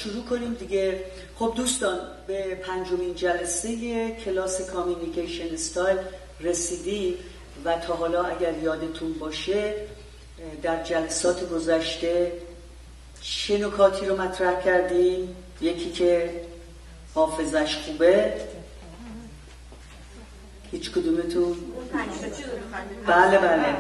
شروع کنیم دیگه. خب دوستان، به 5مین جلسه کلاس کامیونیکیشن استایل رسیدیم و تا حالا اگر یادتون باشه در جلسات گذشته چه نکاتی رو مطرح کردیم؟ یکی که حافظش خوبه، هیچ کدومتون؟ بله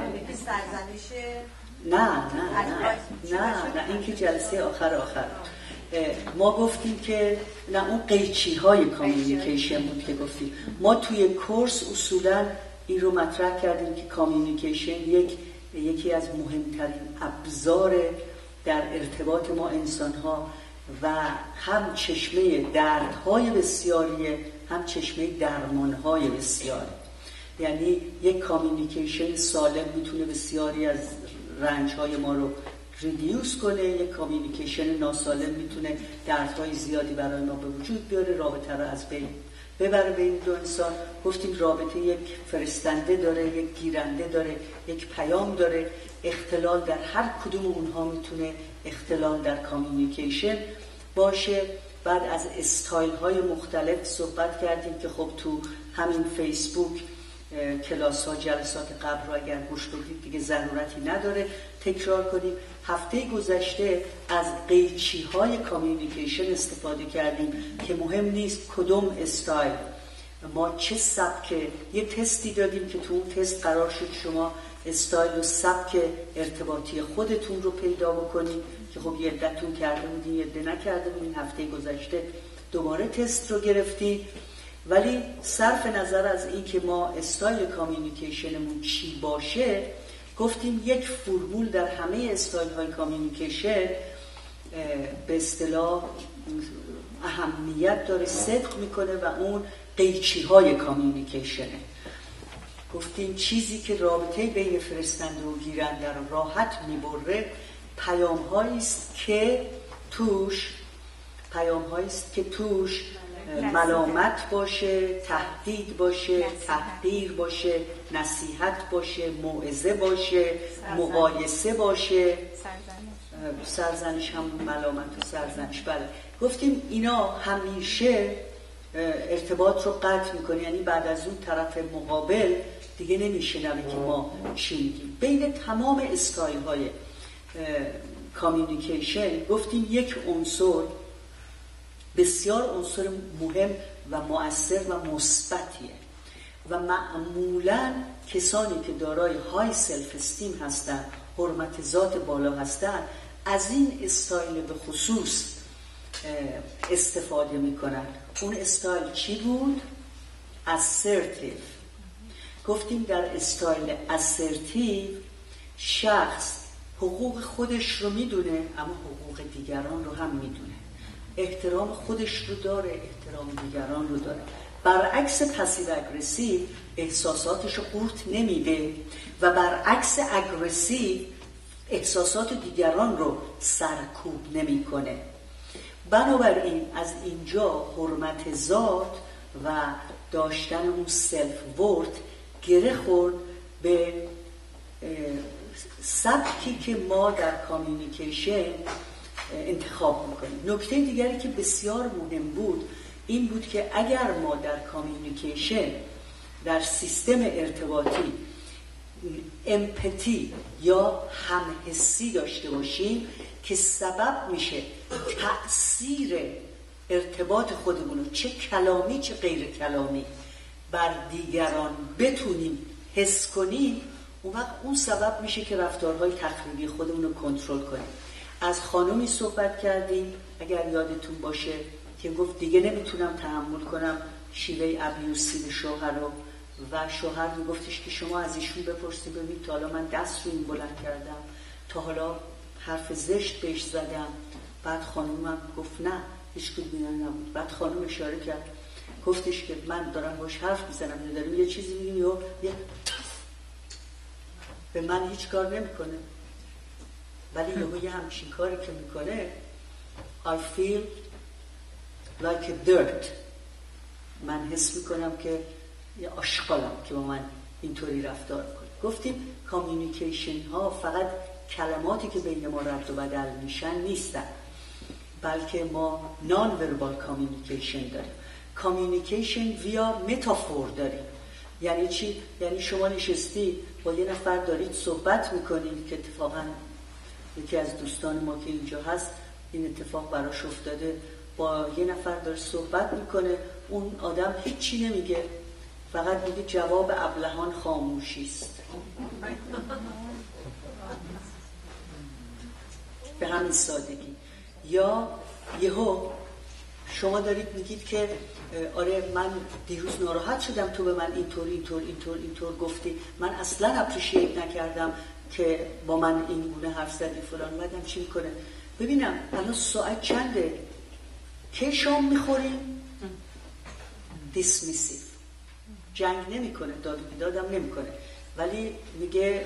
نه این که جلسه آخر ما گفتیم که نه، اون قیچی های کامیونیکیشن بود که گفتیم. ما توی کورس اصولا این رو مطرح کردیم که کامیونیکیشن یکی از مهمترین ابزار در ارتباط ما انسان ها و هم چشمه دردهای بسیاریه، هم چشمه درمانهای بسیاری. یعنی یک کامیونیکیشن سالم میتونه بسیاری از رنجهای ما رو ریدیوس کنه، یک کامیونیکیشن ناسالم میتونه دردهای زیادی برای ما به وجود بیاره، رابطه رو از بین ببره بین دو انسان. گفتیم رابطه یک فرستنده داره، یک گیرنده داره، یک پیام داره. اختلال در هر کدوم اونها میتونه اختلال در کامیونیکیشن باشه. بعد از استایل های مختلف صحبت کردیم که خب تو همین فیسبوک کلاس ها جلسات قبل رو اگر گوش بدید دیگه ضرورتی نداره تکرار کنیم. هفته گذشته از قیچی های کامیونیکیشن استفاده کردیم که مهم نیست کدوم استایل، ما چه سبک. یه تستی دادیم که تو اون تست قرار شد شما استایل و سبک ارتباطی خودتون رو پیدا بکنید که خب یه عدتون کرده بودین، یه عده نکرده بودین. هفته گذشته دوباره تست رو گرفتید. ولی صرف نظر از این که ما استایل کامیونیکیشنمون چی باشه، گفتیم یک فرمول در همه استایل های کامیونیکیشن به اصطلاح اهمیت داره، صدق میکنه و اون قیچی های کامیونیکیشنه. گفتیم چیزی که رابطه بین فرستنده و گیرنده رو راحت میبره پیام هایی است که توش ملامت باشه، تهدید باشه، تحقیر باشه، نصیحت باشه، موعظه باشه، مقایسه باشه، سرزنش هم ملامت و سرزنش. بله، گفتیم اینا همیشه ارتباط رو قطع میکنه، یعنی بعد از اون طرف مقابل دیگه نمیشنوه که ما چی میگیم. بین تمام استایل های کامیونیکیشن گفتیم یک عنصر بسیار عنصر مهم و مؤثر و مثبتیه و معمولاً کسانی که دارای های سلف استیم هستن، حرمت ذات بالا هستن، از این استایل به خصوص استفاده میکنن. اون استایل چی بود؟ assertive. گفتیم در استایل assertive شخص حقوق خودش رو میدونه اما حقوق دیگران رو هم میدونه، احترام خودش رو داره، احترام دیگران رو داره. برعکس پسیو اگریسیو احساساتش رو قورت نمیده و برعکس اگریسیو احساسات دیگران رو سرکوب نمیکنه. بنابراین از اینجا حرمت ذات و داشتن اون سلف ورت گره خورد به سبکی که ما در کامیونیکیشن انتخاب میکنیم. نکته دیگری که بسیار مهم بود این بود که اگر ما در کامیونیکیشن در سیستم ارتباطی امپاتی یا همحسی داشته باشیم که سبب میشه تأثیر ارتباط خودمون رو چه کلامی چه غیر کلامی بر دیگران بتونیم حس کنیم، اون وقت اون سبب میشه که رفتارهای تخریبی خودمون رو کنترل کنیم. از خانومی صحبت کردیم اگر یادتون باشه که گفت دیگه نمیتونم تحمل کنم شیوه ابیوسیو شوهر رو، و شوهر میگفتش که شما از ایشون بپرسید ببینید تا حالا من دست رو این بلند کردم، تا حالا حرف زشت بهش زدم. بعد خانومم گفت نه هیچ کدوم نبود. بعد خانوم اشاره کرد گفتش که من دارم باش حرف میزنم، دارم یه چیزی میگم یه به من هیچ کار نمیکنه، ولی یه همچین کاری که میکنه I feel like a dirt، من حس میکنم که یه آشغالم که با من اینطوری رفتار کنه. گفتیم کامیونیکیشن ها فقط کلماتی که بین ما رد و بدل میشن نیستن، بلکه ما نان وربال کامیونیکیشن داریم. کامیونیکیشن ویا متافور داریم. یعنی چی؟ یعنی شما نشستی با یه نفر دارید صحبت میکنید، که اتفاقا یکی از دوستان ما که اینجا هست این اتفاق براش افتاده، با یه نفر داره صحبت میکنه، اون آدم هیچی نمیگه، فقط میگه جواب ابلهان خاموشی است. به همین سادگی. یا یهو شما دارید میگید که آره من دیروز ناراحت شدم، تو به من اینطور گفتی، من اصلا اپریشیت نکردم که با من این گونه حرف زدی فلان. بعدم چی میکنه؟ ببینم الان ساعت چنده؟ که شام میخوریم؟ دیسمیسیو، جنگ نمیکنه، داد و بیدادم نمیکنه، ولی میگه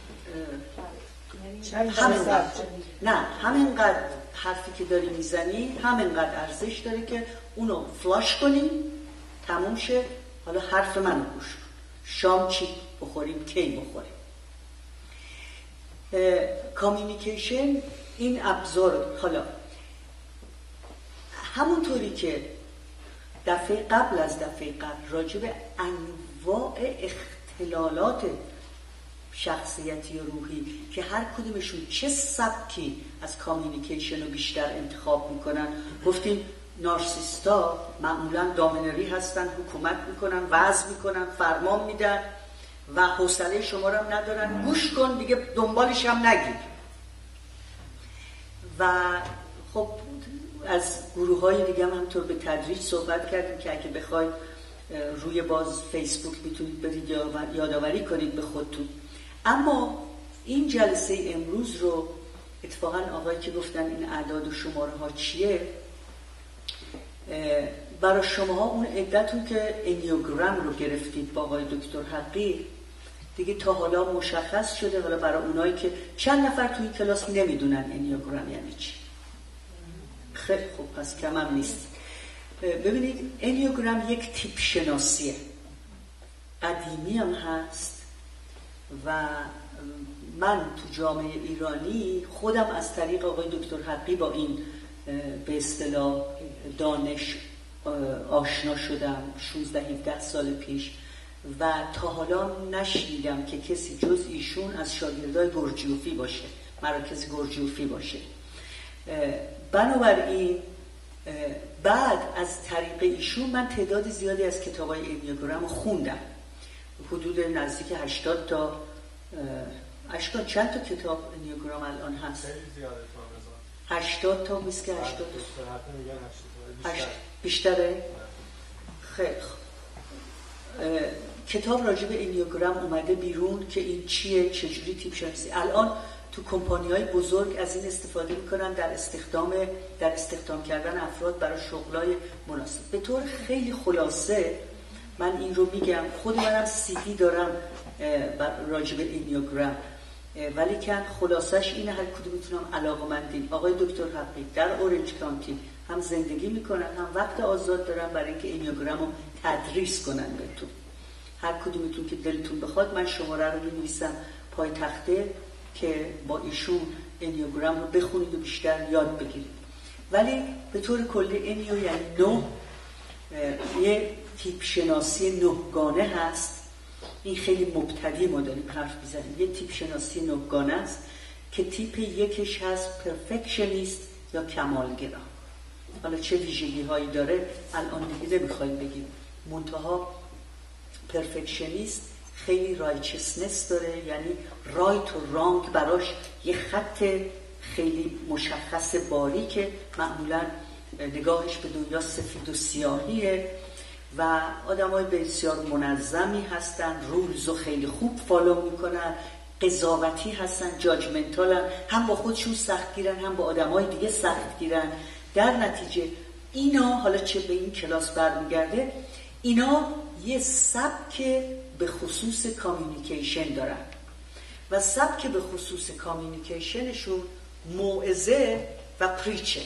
همینقدر حرفی که داری میزنی همینقدر ارزش داره که اونو فلاش کنیم تموم شه، حالا حرف منو گوش کن، شام چی بخوریم، کی بخوریم. کامیونیکیشن این ابزار. حالا همونطوری که قبل از دفعه قبل راجع به انواع اختلالات شخصیتی و روحی که هر کدومشون چه سبکی از کامیونیکیشن رو بیشتر انتخاب میکنن گفتیم، نارسیستا معمولا دامنری هستن، حکومت میکنن، وضع میکنن، فرمان میدن و حوصله شما رو هم ندارن، گوش کن دیگه دنبالش هم نگیر. و خب از گروه های دیگه هم همطور به تدریج صحبت کردیم که اگه بخواید روی باز فیسبوک میتونید برید یادآوری کنید به خودتون. اما این جلسه امروز رو اتفاقا آقایی که گفتن این اعداد و شماره ها چیه، برای شماها اون عدتون که انیوگرام رو گرفتید با آقای دکتر حقی دیگه تا حالا مشخص شده. حالا برای اونایی که چند نفر توی کلاس نمیدونن انیوگرام یعنی چی، خیلی خوب، پس کم هم نیست. ببینید انیوگرام یک تیپ شناسیه، قدیمی هم هست و من تو جامعه ایرانی خودم از طریق آقای دکتر حقی با این به اصطلاح دانش آشنا شدم 16-17 سال پیش و تا حالا نشنیدم که کسی جز ایشون از شاگردای گرجیوفی باشه، مراکز گرجیوفی باشه. بنابراین بعد از طریق ایشون من تعداد زیادی از کتابای انیوگرام خوندم، حدود نزدیک 80 تا چند تا کتاب انیوگرام الان هست؟ خیلی زیاده، 80 تا میسکه 80 بیشتره؟ خیلی کتاب راجع به انیوگرام اومده بیرون که این چیه، چجوری تیپ شناسی. الان تو کمپانی‌های بزرگ از این استفاده میکنن در استخدام کردن افراد برای شغلای مناسب. به طور خیلی خلاصه من این رو میگم، خود منم CD دارم راجع به انیوگرام، ولی که خلاصش اینه هر کدومتونم علاقه‌مندین. آقای دکتر حقی در اورنج کانتی هم زندگی میکنن هم وقت آزاد دارن برای اینکه انیوگرام رو تدریس کنن بهتون. هر کدومتون که دلتون بخواد من شماره رو می‌نویسم پای تخته که با ایشون انیوگرام رو بخونید و بیشتر یاد بگیرید. ولی به طور کلی انیو یعنی 9، یه تیپ شناسی 9 گانه هست. این خیلی مبتدی ما داریم حرف میزنیم. یه تیپ شناسی 9 گانه است که تیپ یکش هست پرفکشنیست یا کمالگرا. حالا چه ویژگی هایی داره الان دیگه نمیخوایم بگیم، منتها پرفکشنیست خیلی رایچسنس داره، یعنی رایت و رانگ براش یه خط خیلی مشخص باریکه، معمولا نگاهش به دنیا سفید و سیاهیه و آدمای بسیار منظمی هستن، رولز رو خیلی خوب فالو میکنن، قضاوتی هستن، جاجمنتالن، هم با خودشون سخت گیرن هم با آدمای دیگه سخت گیرن. در نتیجه اینا، حالا چه به این کلاس برمیگرده، اینا یه سبک به خصوص کامیونیکیشن دارن و سبک به خصوص کامیونیکیشنشون موعظه و پریچه.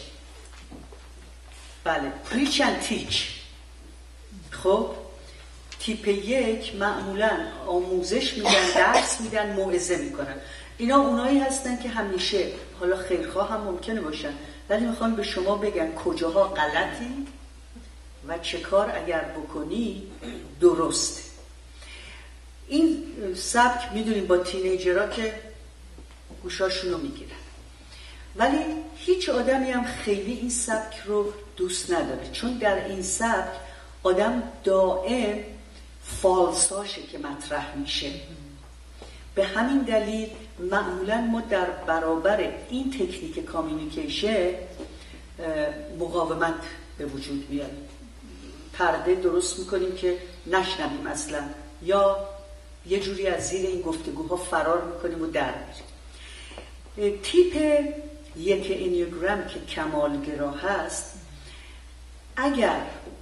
بله، پریچ اند تیچ. خب تیپ یک معمولا آموزش میدن، درس میدن، موعظه میکنن. اینا اونایی هستن که همیشه، حالا خیرخواه هم ممکنه باشن ولی میخوام به شما بگم کجاها غلطی و چه کار اگر بکنی درسته. این سبک میدونیم با تینیجرها که گوشاشونو میگیرن، ولی هیچ آدمی هم خیلی این سبک رو دوست نداره، چون در این سبک آدم دائم فالساشه که مطرح میشه. به همین دلیل معمولا ما در برابر این تکنیک کامیونیکیشن مقاومت به وجود میاریم، پرده درست میکنیم که نشنویم اصلا، یا یه جوری از زیر این گفتگوها فرار میکنیم و در میریم. تیپ یک انیاگرام که کمالگرا هست، اگر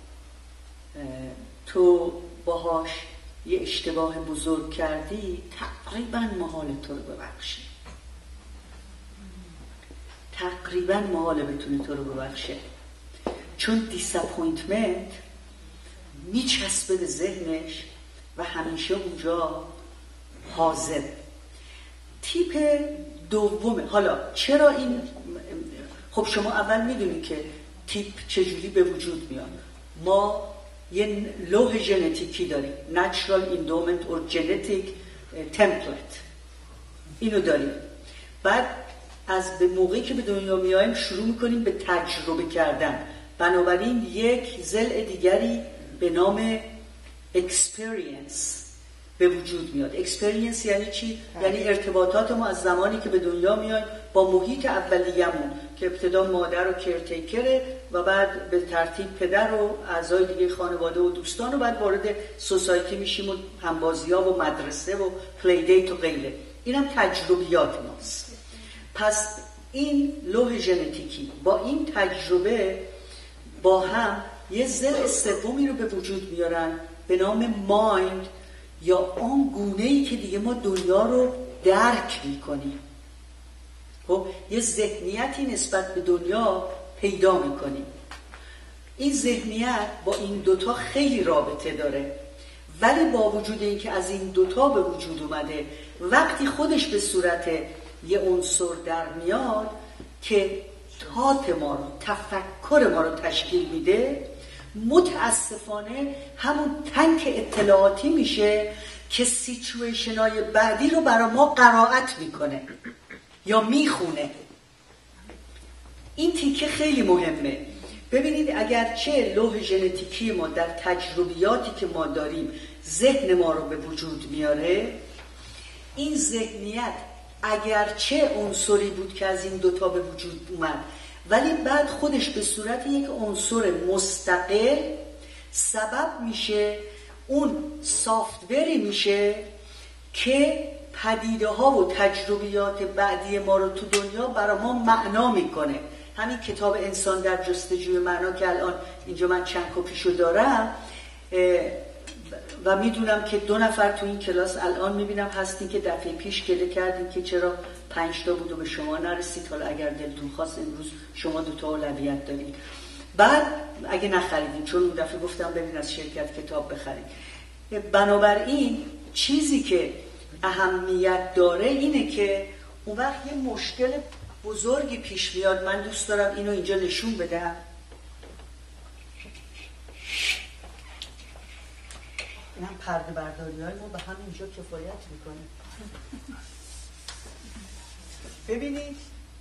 تو باهاش یه اشتباه بزرگ کردی تقریبا محال تو رو ببخشه، تقریبا محال بتونه تو رو ببخشه، چون دیساپوینتمنت میچسبه به ذهنش و همیشه اونجا حاضر. تیپ دومه. حالا چرا این؟ خب شما اول میدونید که تیپ چجوری به وجود میاد. ما یه لوح ژنتیکی داریم، Natural Endowment or Genetic Template، اینو داریم. بعد از به موقعی که به دنیا میایم شروع میکنیم به تجربه کردن، بنابراین یک ضلع دیگری به نام experience به وجود میاد. experience یعنی چی؟ یعنی ارتباطات ما از زمانی که به دنیا میایم با محیط اولیه‌مون که ابتدا مادر و کرتیکره و بعد به ترتیب پدر و اعضای دیگه خانواده و دوستان و بعد وارد سوسایتی میشیم و همبازی‌ها و مدرسه و پلی دیت و غیره. اینم تجربیات ماست. پس این لوح ژنتیکی با این تجربه با هم یه ضلع سومی رو به وجود میارن به نام مایند، یا آن گونه‌ای که دیگه ما دنیا رو درک میکنیم. خب یه ذهنیتی نسبت به دنیا پیدا میکنیم. این ذهنیت با این دوتا خیلی رابطه داره، ولی با وجود اینکه از این دوتا به وجود اومده، وقتی خودش به صورت یه عنصر در میاد که تات ما رو، تفکر ما رو تشکیل میده، متاسفانه همون تنک اطلاعاتی میشه که سیچویشن های بعدی رو برای ما قرائت میکنه یا میخونه. این تیکه خیلی مهمه. ببینید اگرچه لوح ژنتیکی ما در تجربیاتی که ما داریم ذهن ما رو به وجود میاره، این ذهنیت اگرچه عنصری بود که از این دوتا به وجود اومد، ولی بعد خودش به صورت یک عنصر مستقل سبب میشه، اون سافتوری میشه که پدیده ها و تجربیات بعدی ما رو تو دنیا برای ما معنا میکنه. همین کتاب انسان در جستجوی معنا که الان اینجا من چند کپیشو دارم و میدونم که 2 نفر تو این کلاس الان میبینم هستین که دفعه پیش گله کردین که چرا 5 تا بود و به شما نرسید. حالا اگر دلتون خواست امروز شما 2 تا اولویت دارید. بعد اگه نخریدین، چون اون دفعه گفتم ببین از شرکت کتاب بخرید. بنابراین چیزی که اهمیت داره اینه که اون وقت یه مشکل بزرگی پیش میاد. من دوست دارم اینو اینجا نشون بدم. این هم پرده برداری های ما به همینجا کفایت میکنه. ببینید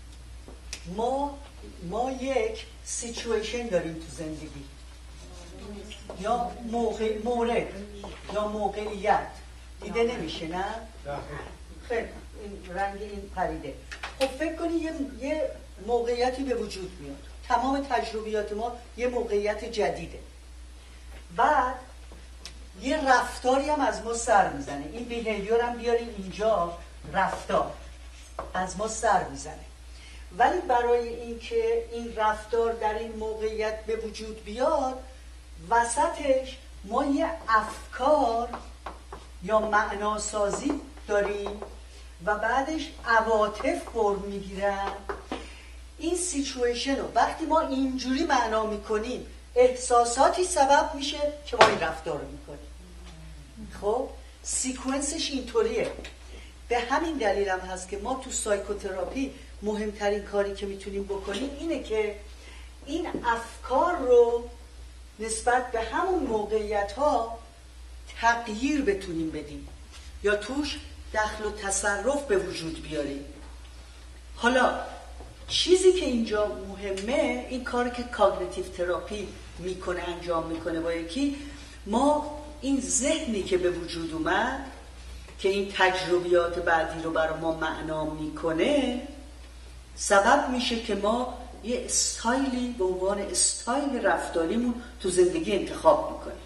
ما یک سیچویشن داریم تو زندگی، یا مورد یا موقعیت. دیده نمیشه نه؟ خیلی این رنگ این پریده. خب فکر کنی یه موقعیتی به وجود میاد. تمام تجربیات ما یه موقعیت جدیده. بعد یه رفتاری هم از ما سر میزنه. این بیهیویر هم بیاریم اینجا، رفتار از ما سر میزنه. ولی برای اینکه این رفتار در این موقعیت به وجود بیاد، وسطش ما یه افکار یا معناسازی داریم و بعدش عواطف فرم میگیرن. این سیچویشن رو وقتی ما اینجوری معنا میکنیم، احساساتی سبب میشه که ما این رفتار رو میکنیم. خب سیکونسش اینطوریه. به همین دلیل هم هست که ما تو سایکوتراپی مهمترین کاری که میتونیم بکنیم اینه که این افکار رو نسبت به همون موقعیت ها تغییر بتونیم بدیم یا توش دخل و تصرف به وجود بیاریم. حالا چیزی که اینجا مهمه این کاری که کاگنیتیو تراپی میکنه، انجام میکنه با یکی، ما این ذهنی که به وجود اومد که این تجربیات بعدی رو برای ما معنا میکنه سبب میشه که ما یه استایلی به عنوان استایل رفتاریمون تو زندگی انتخاب میکنیم.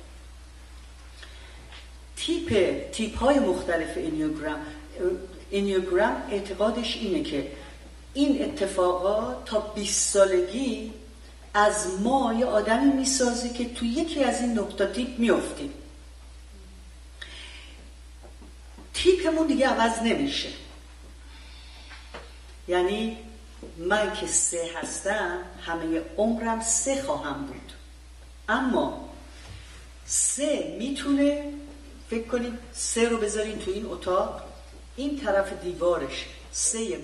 تیپ های مختلف انیوگرام اعتقادش اینه که این اتفاقات تا 20 سالگی از ما یه آدمی میسازه که تو یکی از این نقطه تیپ میافتیم. تیپمون دیگه عوض نمیشه. یعنی من که 3 هستم همه عمرم 3 خواهم بود، اما 3 میتونه، فکر کنید 3 رو بذارین تو این اتاق، این طرف دیوارش 3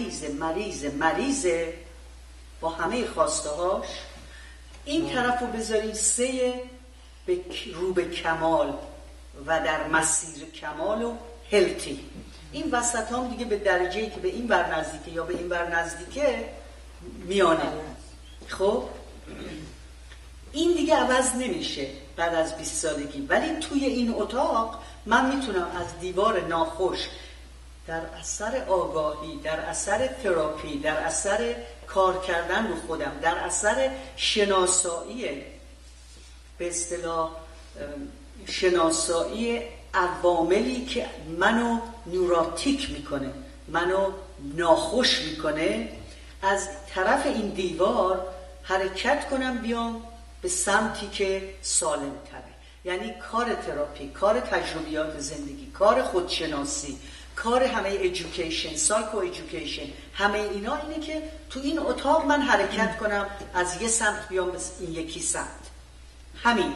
مریضه با همه خواسته هاش، این طرف رو بذارین 3 رو به کمال و در مسیر کمال و هلتی. این وسط هم دیگه به درجه‌ای که به این بر نزدیکه یا به این بر نزدیکه میانه. خب این دیگه عوض نمیشه بعد از 20 سالگی، ولی توی این اتاق من میتونم از دیوار ناخوش در اثر آگاهی، در اثر تراپی، در اثر کار کردن رو خودم، در اثر شناسایی، به اصطلاح شناسایی عواملی که منو نوراتیک میکنه، منو ناخوش میکنه، از طرف این دیوار حرکت کنم بیام به سمتی که سالم تره. یعنی کار تراپی، کار تجربیات زندگی، کار خودشناسی، کار همه ایژوکیشن، سایکو ایژوکیشن، همه اینا اینه که تو این اتاق من حرکت کنم از یه سمت بیام به این یکی سمت. همین.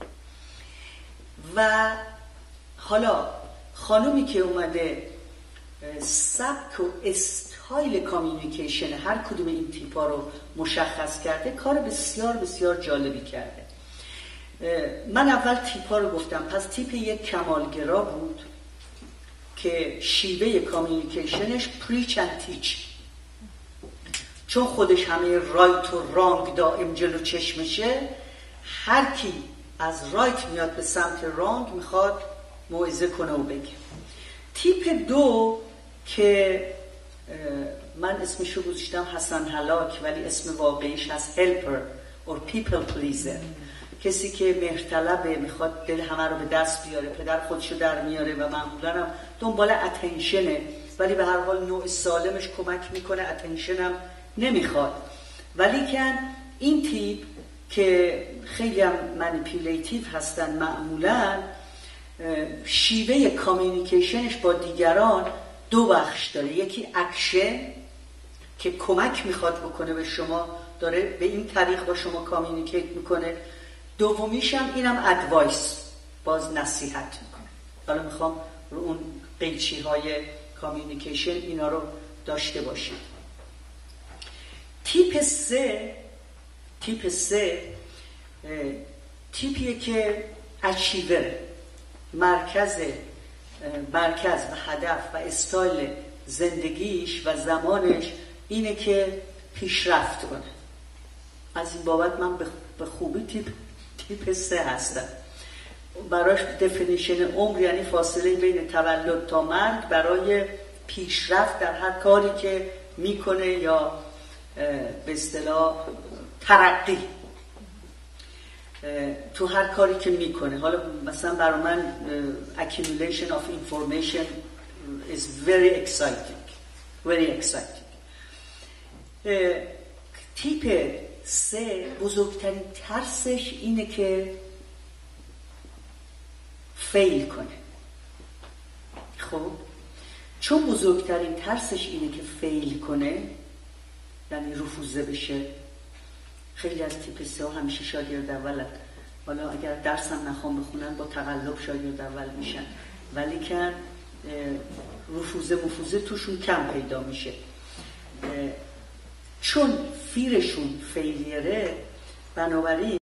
و حالا خانومی که اومده سبک و استایل کامیونیکیشن هر کدوم این تیپا رو مشخص کرده، کار بسیار بسیار جالبی کرده. من اول تیپا رو گفتم. پس تیپ یک کمالگرا بود که شیوه کامیونیکیشنش پریچ اند تیچ، چون خودش همه رایت و رانگ دائم جلو چشمشه، هر کی از رایت میاد به سمت رانگ میخواد موعظه کنه و بگه. تیپ 2 که من اسمشو گذاشتم حسن هلاک، ولی اسم واقعیش هست هلپر or people pleaser، کسی که مهرطلبه، میخواد دل همه رو به دست بیاره، پدر خودشو در میاره و معمولا هم دنبال اتنشنه، ولی به هر حال نوع سالمش کمک میکنه، اتنشن هم نمیخواد. ولی که این تیپ که خیلی هم منیپولیتیو هستن، معمولا شیوه کامیونیکیشنش با دیگران 2 بخش داره. یکی اکشن که کمک میخواد بکنه به شما، داره به این طریق با شما کامیونیکیت میکنه. دومیش هم اینم ادوایس، باز نصیحت میکنه. حالا میخوام رو اون قیچی های کامیونیکیشن اینا رو داشته باشید. تیپ 3 تیپیه که اچیور، مرکز و هدف و استایل زندگیش و زمانش اینه که پیشرفت کنه. از این بابت من به خوبی تیپ 3 هستم. براش دفینیشن عمر یعنی فاصله بین تولد تا مرگ برای پیشرفت در هر کاری که میکنه یا به اصطلاح ترقی تو هر کاری که میکنه. حالا مثلا برای من accumulation of information is very exciting. تیپ 3 بزرگترین ترسش اینه که فیل کنه. خب چون بزرگترین ترسش اینه که فیل کنه، یعنی رفوزه بشه. خیلی از تیپ 3 همیشه شاگرد اولن، حالا اگر درسم نخوام بخونن با تقلب شاگرد اول میشن، ولی که رفوزه توشون کم پیدا میشه. چون فیرشون فیلیره، بنابراین